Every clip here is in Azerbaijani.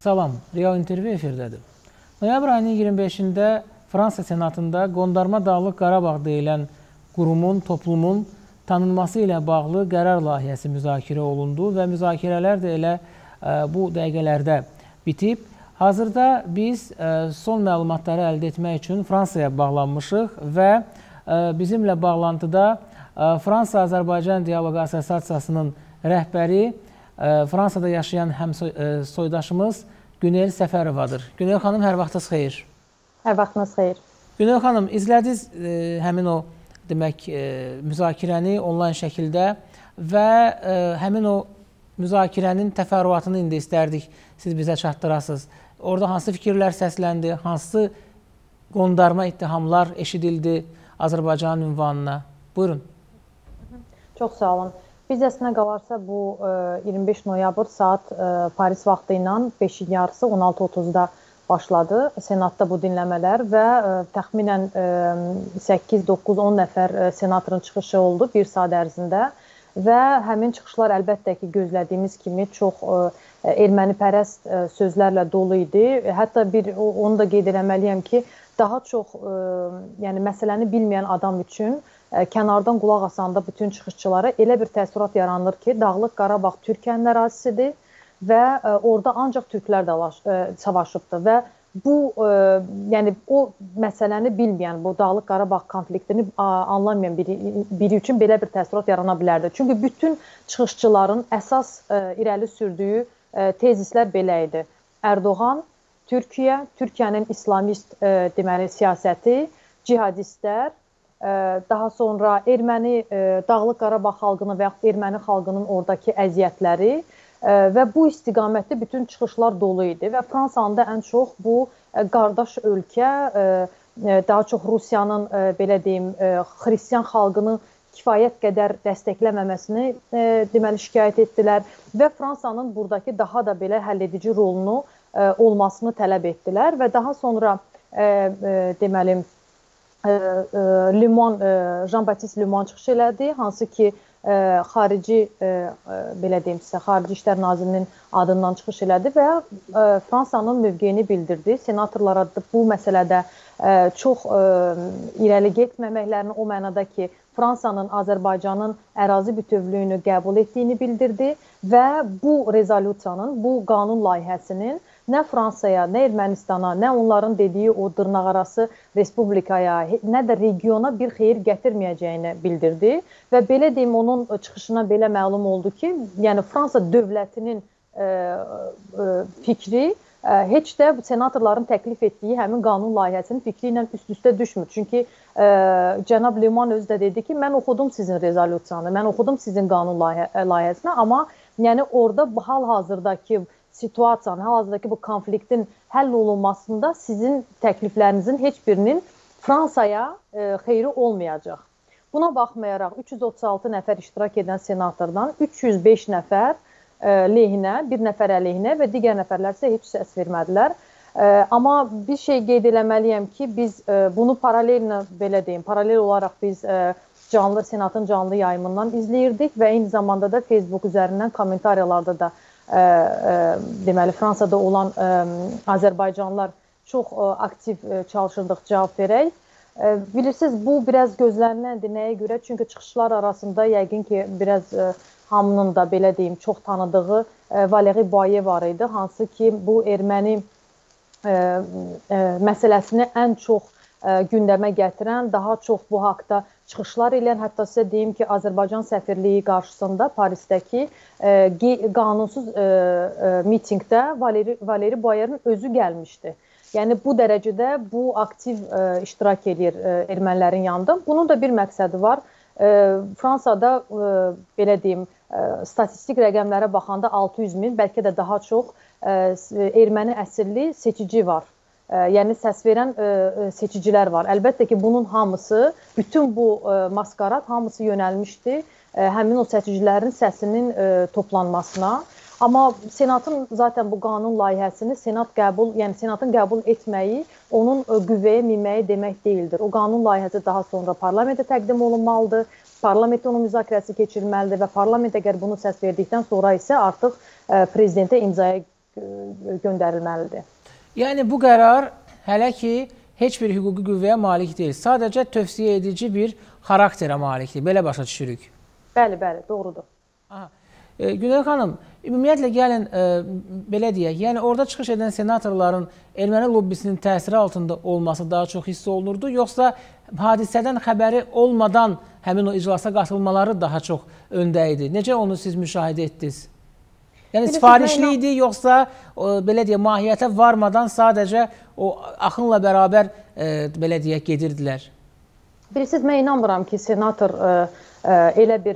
Salam, Real intervyu efirdədir. Noyabr ayının 25-də Fransa Senatında Qondarma Dağlıq Qarabağ deyilən qurumun, toplumun tanınması ilə bağlı qərar layihəsi müzakirə olundu və müzakirələr də elə bu dəqiqələrdə bitib. Hazırda biz son məlumatları əldə etmək üçün Fransaya bağlanmışıq və bizimlə bağlantıda Fransa-Azərbaycan Dialoq Assosiasiyasının rəhbəri, Fransada yaşayan soydaşımız Günel Səfərovadır. Günel xanım, hər vaxtınız xeyir. Hər vaxtınız xeyir. Günel xanım, izlədiniz həmin o müzakirəni onlayn şəkildə və həmin o müzakirənin təfərrüatını indi istərdik siz bizə çatdırasınız. Orada hansı fikirlər səsləndi, hansı qondarma ittihamlar eşidildi Azərbaycanın ünvanına? Buyurun. Çox sağ olun. Biz əslində qalarsa bu 25 noyabr saat Paris vaxtı ilə 5-in yarısı 16:30-da başladı Senatda bu dinləmələr və təxminən 8, 9, 10 nəfər senatorun çıxışı oldu bir saat ərzində və həmin çıxışlar əlbəttə ki, gözlədiyimiz kimi çox ermənipərəst sözlərlə dolu idi. Hətta onu da qeyd eləməliyəm ki, daha çox yəni məsələni bilməyən adam üçün kənardan qulaq asanda bütün çıxışçılara elə bir təəssürat yaranır ki, Dağlıq Qarabağ Türkiyənin ərazisidir və orada ancaq türklər də savaşıbdır və bu, yəni o məsələni bilməyən, bu Dağlıq Qarabağ konfliktini anlamayan biri üçün belə bir təəssürat yarana bilərdi. Çünki bütün çıxışçıların əsas irəli sürdüyü tezislər belə idi. Ərdoğan, Türkiyə, Türkiyənin İslamist deməli siyasəti, cihadistlər, daha sonra erməni Dağlıq Qarabağ xalqının və yaxud erməni xalqının oradakı əziyyətləri və bu istiqamətdə bütün çıxışlar dolu idi və Fransanın da ən çox bu qardaş ölkə, daha çox Rusiyanın belə deyim, xristian xalqını kifayət qədər dəstəkləməməsini deməli şikayət etdilər və Fransanın buradakı daha da belə həlledici rolunu olmasını tələb etdilər və daha sonra deməli Jean-Baptiste Lemoyne çıxış elədi, hansı ki xarici belə deyim sizə, Xarici İşlər Nazirinin adından çıxış elədi və Fransanın mövqeyini bildirdi. Senatorlara bu məsələdə çox irəli getməməklərini o mənada ki, Fransanın Azərbaycanın ərazi bütövlüyünü qəbul etdiyini bildirdi və bu rezolyusiyanın, bu qanun layihəsinin nə Fransaya, nə Ermənistana, nə onların dediyi o dırnaqarası respublikaya, nə də regiona bir xeyir gətirməyəcəyini bildirdi və belə deyim, onun çıxışına belə məlum oldu ki, yəni Fransa dövlətinin fikri heç də senatorların təklif etdiyi həmin qanun layihəsinin fikri ilə üst-üstə düşmür. Çünki cənab Lemoyne özü də dedi ki, mən oxudum sizin rezolyusiyanı, mən oxudum sizin qanun layihəsini, amma yəni orada hal-hazırdakı situasiyanın, hal-hazırdakı bu konfliktin həll olunmasında sizin təkliflərinizin heç birinin Fransaya xeyri olmayacaq. Buna baxmayaraq 336 nəfər iştirak edən senatordan 305 nəfər lehinə, bir nəfər əleyhinə və digər nəfərlər isə heç səs vermədilər. Amma bir şey qeyd eləməliyəm ki, biz bunu paralel olaraq biz Senatın canlı yayımından izləyirdik və eyni zamanda da Facebook üzərindən kommentariyalarda da deməli Fransada olan Azərbaycanlılar çox aktiv çalışırdıq cavab verək. Bilirsiniz, bu biraz gözləniləndir. Nəyə görə? Çünki çıxışlar arasında yəqin ki, biraz hamının da belə deyim, çox tanıdığı Valérie Boyer var idi. Hansı ki, bu erməni məsələsini ən çox gündəmə gətirən, daha çox bu haqda çıxışlar eləyən, hətta sizə deyim ki, Azərbaycan səfirliyi qarşısında Parisdəki qanunsuz mitingdə Valérie Boyer'in özü gəlmişdi. Yəni bu dərəcədə bu aktiv iştirak edir ermənilərin yanında. Bunun da bir məqsədi var. Fransada belə deyim, statistik rəqəmlərə baxanda 600 min, bəlkə də daha çox erməni əsilli seçici var. Yəni səs verən seçicilər var. Əlbəttə ki, bunun hamısı, bütün bu maskarad hamısı yönəlmişdi həmin o seçicilərin səsinin toplanmasına. Amma Senatın zaten bu qanun layihəsini Senatın qəbul etməyi onun qüvvəyə minməyi demək deyildir. O qanun layihəsi daha sonra parlamentə təqdim olunmalıdır. Parlamentdə onun müzakirəsi keçirilməlidir və parlament əgər bunu səs verdikdən sonra isə artıq prezidentə imzaya göndərilməlidir. Yəni bu qərar hələ ki heç bir hüquqi qüvvəyə malik deyil. Sadəcə tövsiyə edici bir xarakterə malikdir. Belə başa düşürük. Bəli, doğrudur. Günel xanım, ümumiyyətlə gəlin belə deyək, yəni orada çıxış edən senatorların erməni lobbisinin təsiri altında olması daha çox hiss olunurdu, yoxsa hadisədən xəbəri olmadan həmin o iclasa qatılmaları daha çox öndə idi? Necə onu siz müşahidə etdiniz? Yəni sifarişli idi, yoxsa belə deyək, mahiyyətə varmadan sadəcə o axınla bərabər belə deyək, gedirdilər? Bilirsiniz, mən inanmıram ki, senator elə bir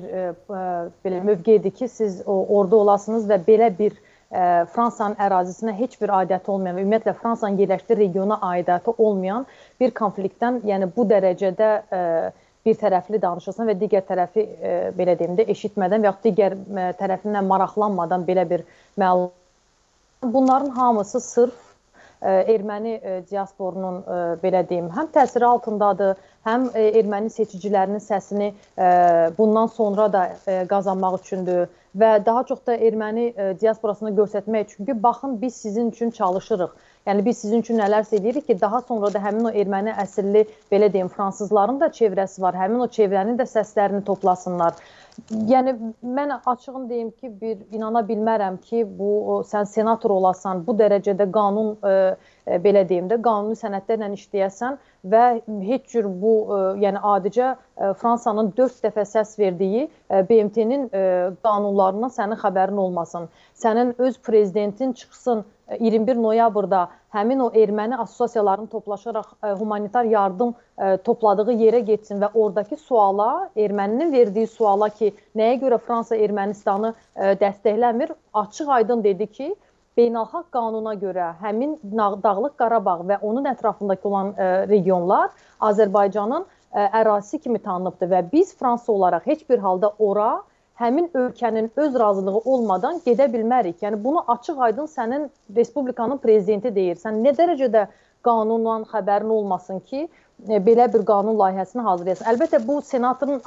mövqedir ki, siz orada olasınız və belə bir Fransanın ərazisinə heç bir aidiyyəti olmayan və ümumiyyətlə Fransanın yerləşdiyi regiona aidiyyəti olmayan bir konfliktdən, yəni bu dərəcədə bir tərəfli danışılsın və digər tərəfi belə deyim də eşitmədən və yaxud digər tərəfindən maraqlanmadan belə bir məlumat. Bunların hamısı sırf erməni diasporunun belə deyim, həm təsiri altındadır, həm erməni seçicilərinin səsini bundan sonra da qazanmaq üçündür və daha çox da erməni diasporasını göstərmək üçün ki, baxın biz sizin üçün çalışırıq. Yəni biz sizin üçün nələrsə edirik ki, daha sonra da həmin o erməni əsilli belə deyim, fransızların da çevrəsi var, həmin o çevrənin də səslərini toplasınlar. Yəni mən açığın deyim ki, inana bilmərəm ki, sən senator olasan, bu dərəcədə qanun belə deyim də, qanuni sənədlərlə işləyəsən və heç cür bu, yəni adicə Fransanın 4 dəfə səs verdiyi BMT-nin qanunlarından sənin xəbərin olmasın. Sənin öz prezidentin çıxsın 21 noyabrda həmin o erməni assosiasiyalarının toplaşaraq humanitar yardım topladığı yerə getsin və oradakı suala, erməninin verdiyi suala ki, nəyə görə Fransa Ermənistanı dəstəkləmir, açıq aydın dedi ki, beynəlxalq qanuna görə həmin Dağlıq Qarabağ və onun ətrafındakı olan regionlar Azərbaycanın ərazisi kimi tanınıbdır və biz Fransa olaraq heç bir halda ora həmin ölkənin öz razılığı olmadan gedə bilmərik. Yəni bunu açıq aydın sənin Respublikanın prezidenti deyir. Sən nə dərəcədə qanunla xəbərin olmasın ki, belə bir qanun layihəsini hazırlayasın. Əlbəttə bu senatorların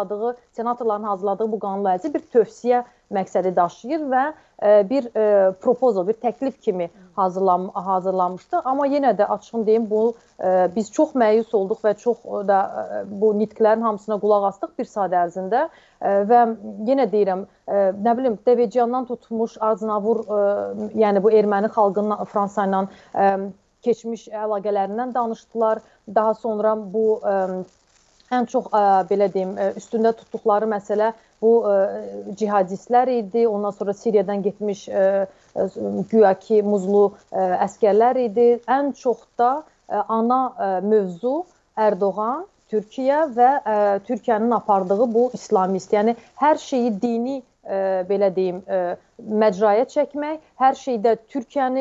hazırladığı bu qanun layihəsi bir tövsiyə məqsədi daşıyır və bir proposal, bir təklif kimi hazırlanmışdı. Amma yenə də açığın deyim, biz çox məyus olduq və çox da bu nitqlərin hamısına qulaq asdıq bir saat ərzində və yenə deyirəm, nə bilim, Deveciyandan tutmuş Aznavur, yəni bu erməni xalqının Fransa ilə keçmiş əlaqələrindən danışdılar. Daha sonra bu ən çox belə deyim, üstündə tutduqları məsələ bu cihadistlər idi. Ondan sonra Siriyadan getmiş güya ki muzlu əskərlər idi. Ən çox da ana mövzu Ərdoğan, Türkiyə və Türkiyənin apardığı bu islamist. Yəni hər şeyi dini belə deyim, məcraya çəkmək, hər şeydə Türkiyəni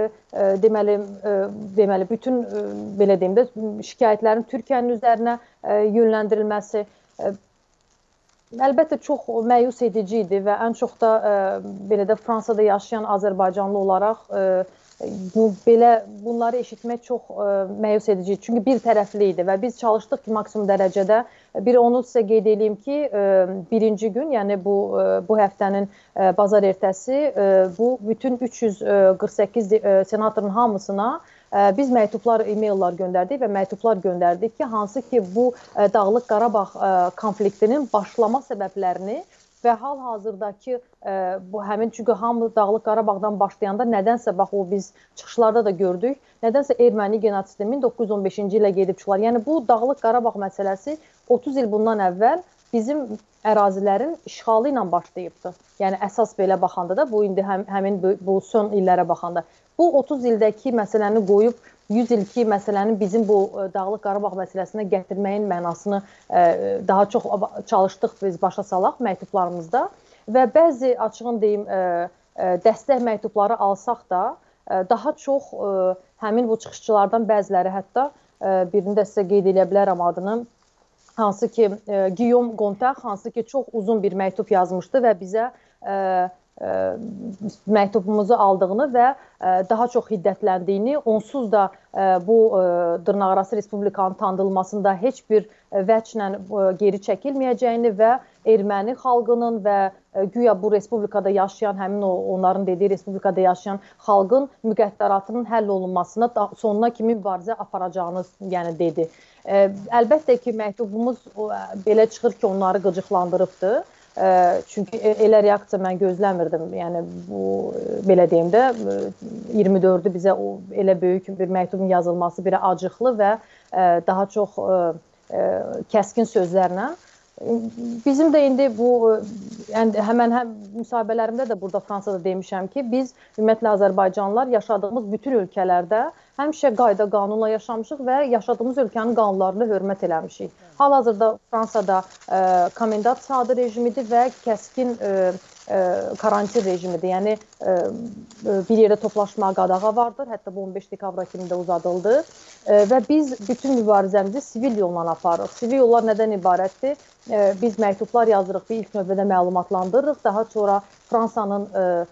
deməli bütün belə deyim də şikayətlərin Türkiyənin üzərinə yönləndirilməsi əlbəttə çox məyus edici idi və ən çox da belə də Fransada yaşayan Azərbaycanlı olaraq bunları eşitmək çox məyus edici. Çünki bir tərəfli idi və biz çalışdıq ki, maksimum dərəcədə onu sizə qeyd edeyim ki, birinci gün, yəni bu həftənin bazar ertəsi bu bütün 348 senatorun hamısına biz məktublar, e-maillər göndərdik və məktublar göndərdik ki, hansı ki bu Dağlıq Qarabağ konfliktinin başlama səbəblərini və hal-hazırdakı həmin, çünki hamı Dağlıq Qarabağdan başlayanda nədənsə, bax o biz çıxışlarda da gördük, nədənsə erməni genotsidi 1915-ci ilə gedib çıxırlar. Yəni bu Dağlıq Qarabağ məsələsi 30 il bundan əvvəl bizim ərazilərin işğalı ilə başlayıbdır. Yəni əsas belə baxanda da bu indi həmin bu son illərə baxanda. Bu 30 ildəki məsələni qoyub 100 ilki məsələnin bizim bu Dağlıq Qarabağ məsələsinə gətirməyin mənasını daha çox çalışdıq biz başa salaq məktublarımızda və bəzi açığın deyim dəstək məktubları alsaq da daha çox həmin bu çıxışçılardan bəziləri, hətta birini də sizə qeyd edə bilərəm adını, hansı ki Guillaume Gontard, hansı ki çox uzun bir məktub yazmışdı və bizə məktubumuzu aldığını və daha çox hiddətləndiyini, onsuz da bu dırnaqarası respublikanın tanınmasında heç bir vəclə geri çəkilməyəcəyini və erməni xalqının və güya bu respublikada yaşayan, həmin onların dediyi respublikada yaşayan xalqın müqəddəratının həll olunmasına sonuna kimi mübarizə aparacağını yəni dedi. Əlbəttə ki, məktubumuz belə çıxır ki, onları qıcıqlandırıbdır. Çünki elə reaksiya mən gözləmirdim. Yəni bu belə deyim də 24-ü bizə elə böyük bir məktubun yazılması bir acıqlı və daha çox kəskin sözlərlə. Bizim də indi bu həmən müsahibələrimdə də burada Fransada demişəm ki, biz ümumiyyətlə Azərbaycanlılar yaşadığımız bütün ölkələrdə həmişə qayda qanunla yaşamışıq və yaşadığımız ölkənin qanunlarına hörmət eləmişik. Hal-hazırda Fransada komendant saatı rejimidir və kəskin karantin rejimidir. Yəni bir yerdə toplaşmağa qadağa vardır. Hətta bu 15 dekabra kimi də uzadıldı. Və biz bütün mübarizəmizi sivil yolla aparırıq. Sivil yollar nədən ibarətdir? Biz məktublar yazırıq, bir ilk növbədə məlumatlandırırıq. Daha sonra Fransanın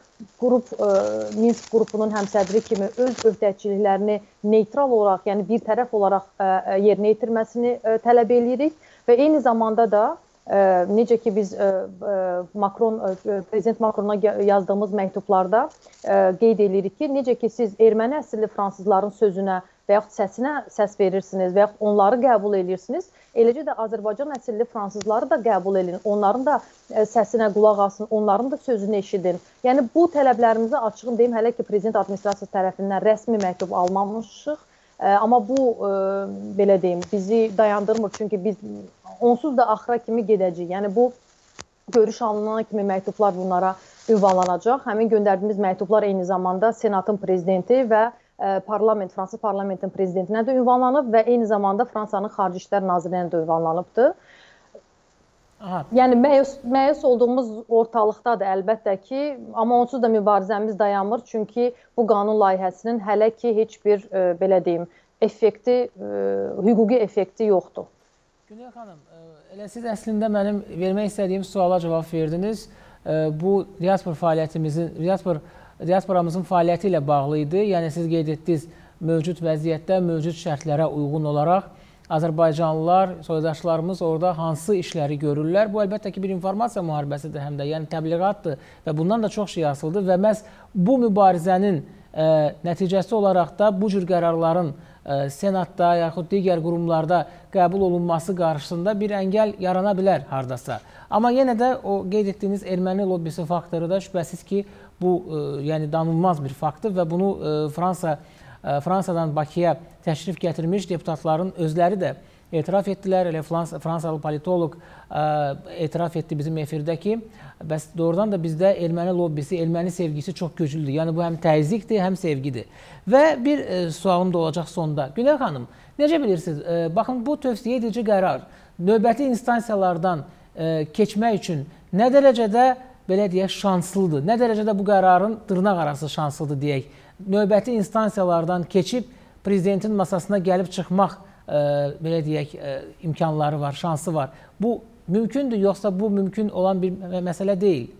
Minsk qrupunun həmsədri kimi öz öhdəçiliklərini neytral olaraq, yəni bir tərəf olaraq yerinə yetirməsini tələb edirik. Və eyni zamanda da necə ki biz Prezident Macrona yazdığımız məktublarda qeyd edirik ki, necə ki siz erməni əsilli fransızların sözünə və yaxud səsinə səs verirsiniz və yaxud onları qəbul edirsiniz, eləcə də Azərbaycan əsilli fransızları da qəbul edin, onların da səsinə qulaq asın, onların da sözünü eşidin. Yəni bu tələblərimizi açığın deyim, hələ ki Prezident Administrasiyası tərəfindən rəsmi məktub almamışıq. Amma bu, belə deyim, bizi dayandırmır. Çünki biz onsuz da axıra kimi gedəcəyik. Yəni bu görüş alınana kimi məktublar bunlara ünvanlanacaq. Həmin göndərdiyimiz məktublar eyni zamanda Senatın prezidenti və Fransız parlamentinin prezidentinə də ünvanlanıb və eyni zamanda Fransanın Xarici İşlər Nazirliyinə də ünvanlanıbdır. Yəni məyus olduğumuz ortalıqdadır əlbəttə ki, amma onsuz da mübarizəmiz dayanmır. Çünki bu qanun layihəsinin hələ ki heç bir, belə deyim, hüquqi effekti yoxdur. Günel xanım, elə siz əslində mənim vermək istədiyim suala cavab verdiniz. Bu diasporamızın fəaliyyəti ilə bağlı idi. Yəni siz qeyd etdiniz, mövcud vəziyyətdə, mövcud şərtlərə uyğun olaraq Azərbaycanlılar, soydaşlarımız orada hansı işləri görürlər? Bu, əlbəttə ki, bir informasiya müharibəsidir həm də, yəni təbliğatdır və bundan da çox şey asıldır və məhz bu mübarizənin nəticəsi olaraq da bu cür qərarların Senatda yaxud digər qurumlarda qəbul olunması qarşısında bir əngəl yarana bilər hardasa. Amma yenə də o qeyd etdiyiniz erməni lobbisi faktoru da şübhəsiz ki, bu yəni danılmaz bir faktdır və bunu Fransadan Bakıya təşrif gətirmiş deputatların özləri də etiraf etdilər. Elə Fransalı politoloq etiraf etdi bizim efirdə ki, bəs doğrudan da bizdə erməni lobbisi, erməni sevgisi çox güclüdür. Yəni bu həm təzyiqdir, həm sevgidir. Və bir sualım da olacaq sonda. Günel xanım, necə bilirsiniz? Baxın, bu tövsiyə edici qərar növbəti instansiyalardan keçmək üçün nə dərəcədə, belə deyək, şanslıdır? Nə dərəcədə bu qərarın dırnaq arası şanslıdır deyək? Növbəti instansiyalardan keçib prezidentin masasına gəlib çıxmaq, belə deyək, imkanları var, şansı var. Bu mümkündür, yoxsa bu mümkün olan bir məsələ deyil?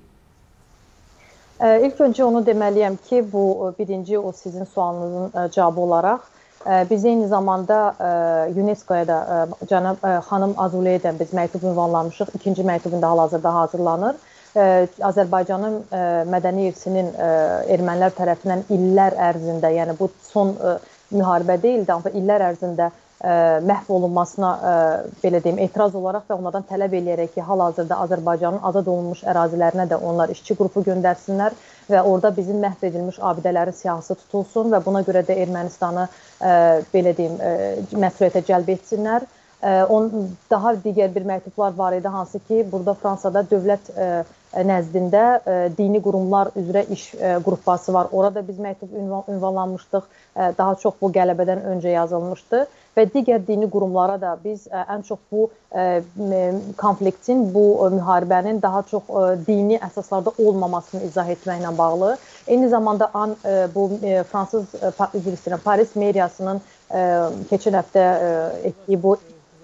İlk öncə onu deməliyəm ki, bu birinci o sizin sualınızın cavabı olaraq biz eyni zamanda UNESCO-ya da xanım Azuleyə də biz məktub ünvanlamışıq. İkinci məktubun da hal-hazırda hazırlanır. Azərbaycanın mədəni irsinin ermənilər tərəfindən illər ərzində, yəni bu son müharibə deyildi, amma illər ərzində məhv olunmasına, belə deyim, etiraz olaraq və onlardan tələb eləyərək ki, hal-hazırda Azərbaycanın azad olunmuş ərazilərinə də onlar işçi qrupu göndərsinlər və orada bizim məhv edilmiş abidələrin siyahısı tutulsun və buna görə də Ermənistanı, belə deyim, məsuliyyətə cəlb etsinlər. Daha digər bir məktublar var idi, hansı ki, burada Fransada dövlət nəzdində dini qurumlar üzrə iş qrupası var. Orada biz məktub ünvanlanmışdıq, daha çox bu qələbədən öncə yazılmışdı və digər dini qurumlara da biz ən çox bu konfliktin, bu müharibənin daha çox dini əsaslarda olmamasını izah etməklə bağlı. Eyni zamanda bu Fransız, Paris meriyasının keçən həftə etdiyi bu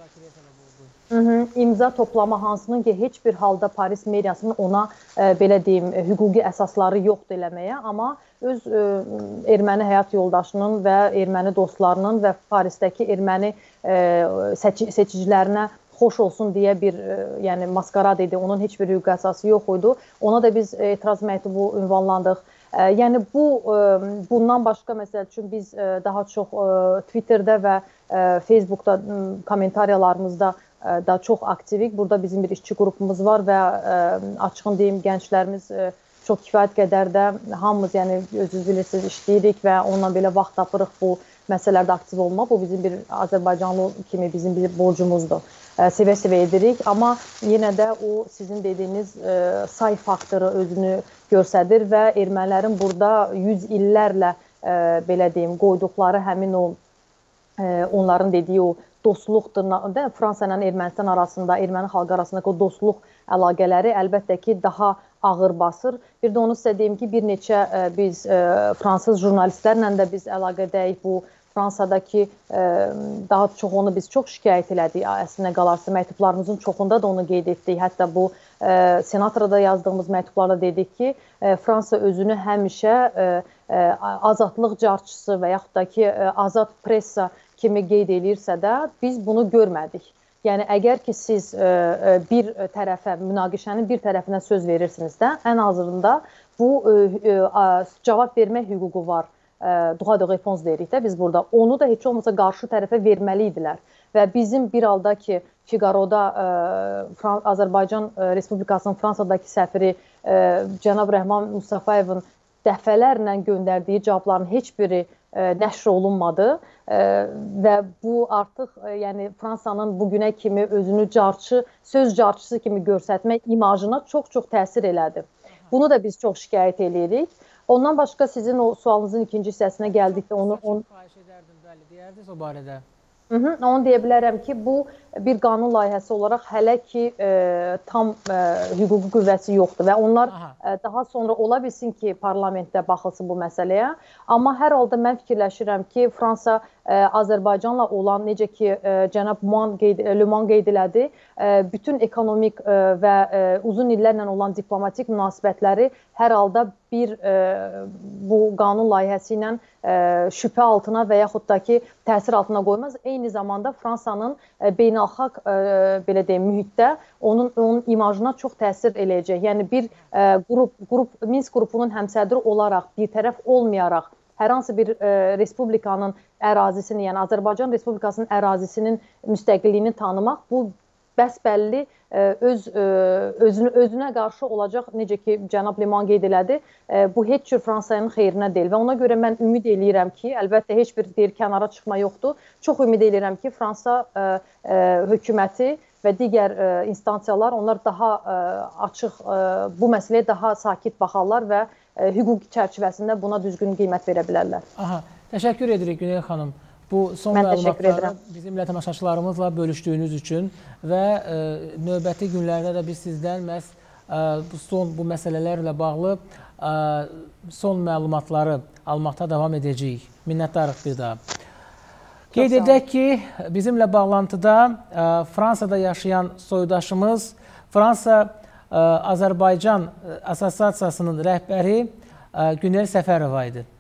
imza toplama hansının ki, heç bir halda Paris meriyasının ona, belə deyim, hüquqi əsasları yoxdur eləməyə, amma öz erməni həyat yoldaşının və erməni dostlarının və Parisdəki erməni seçicilərinə xoş olsun deyə bir yəni maskarad idi. Onun heç bir hüquqi əsası yox idi. Ona da biz etiraz məktubu ünvanlandıq. Yəni bundan başqa məsəl üçün biz daha çox Twitterdə və Facebookda kommentariyalarımızda da çox aktivik. Burada bizim bir işçi qrupumuz var və açığın deyim gənclərimiz çox kifayət qədər də hamımız yəni özünüz bilirsiniz işləyirik və onunla belə vaxt tapırıq bu məsələlərdə aktiv olmaq. Bu bizim bir Azərbaycanlı kimi bizim bir borcumuzdur. Sevə-sevə edirik, amma yenə də o sizin dediyiniz say faktoru özünü göstərir və ermənilərin burada 100 illərlə belə deyim qoyduqları həmin o onların dediyi o dostluqdur. Fransa ilə Ermənistan arasında, erməni xalqı arasındakı o dostluq əlaqələri əlbəttə ki daha ağır basır. Bir də onu sizə deyim ki, bir neçə biz fransız jurnalistlərlə də biz əlaqədəyik. Bu Fransadakı daha çox onu biz çox şikayət elədik. Əslində qalarsa məktublarımızın çoxunda da onu qeyd etdik. Hətta bu senatorda yazdığımız məktublarda dedik ki, Fransa özünü həmişə azadlıq carçısı və yaxud da ki, azad pressa kimi qeyd eləyirsə də biz bunu görmədik. Yəni, əgər ki, siz bir tərəfə, münaqişənin bir tərəfinə söz verirsiniz də, ən azından bu cavab vermək hüququ var. Droit de réponse deyirik də biz burada. Onu da heç olmasa qarşı tərəfə verməli idilər. Və bizim bir halda ki, Figaro'da Azərbaycan Respublikasının Fransadakı səfiri cənab Rəhman Mustafayevin dəfələrlə göndərdiyi cavabların heç biri nəşr olunmadı və bu artıq yəni Fransanın bugünə kimi özünü söz carçısı kimi göstərmək imajına çox-çox təsir elədi. Bunu da biz çox şikayət edirik. Ondan başqa sizin o sualınızın ikinci hissəsinə gəldikdə onu xahiş edərdim, bəli, deyərdiniz o barədə. Onu deyə bilərəm ki, bu bir qanun layihəsi olaraq hələ ki tam hüquqi qüvvəsi yoxdur və onlar daha sonra ola bilsin ki, parlamentdə baxılsın bu məsələyə. Amma hər halda mən fikirləşirəm ki, Fransa Azərbaycanla olan, necə ki, cənab Le Mans qeyd elədi, bütün ekonomik və uzun illərlə olan diplomatik münasibətləri hər halda bir bu qanun layihəsi ilə şübhə altına və yaxud da ki, təsir altına qoymaz. Eyni zamanda Fransanın beynəlxalq belə deyim, mühitdə onun imajına çox təsir eləyəcək. Yəni bir Minsk qrupunun həmsədri olaraq, bir tərəf olmayaraq hər hansı bir respublikanın ərazisini, yəni Azərbaycan Respublikasının ərazisinin müstəqilliyini tanımaq, bu bəsbəlli özünə qarşı olacaq, necə ki, cənab Le Mans qeyd elədi, bu heç cür Fransa'nın xeyrinə deyil və ona görə mən ümid eləyirəm ki, əlbəttə heç bir kənara çıxma yoxdur, çox ümid eləyirəm ki, Fransa hökuməti və digər instansiyalar, onlar daha açıq, bu məsələyə daha sakit baxarlar və hüquq çərçivəsində buna düzgün qiymət verə bilərlər. Təşəkkür edirik Günel xanım. Bu son məlumatları bizimlə tamaşaçılarımızla bölüşdüyünüz üçün və növbəti günlərdə də biz sizdən məhz bu məsələlərlə bağlı son məlumatları almaqda davam edəcəyik. Minnətdarıq bir daha. Qeyd edək ki, bizimlə bağlantıda Fransada yaşayan soydaşımız, Fransa Azərbaycan Assosiasiyasının rəhbəri Günel Səfərova idi.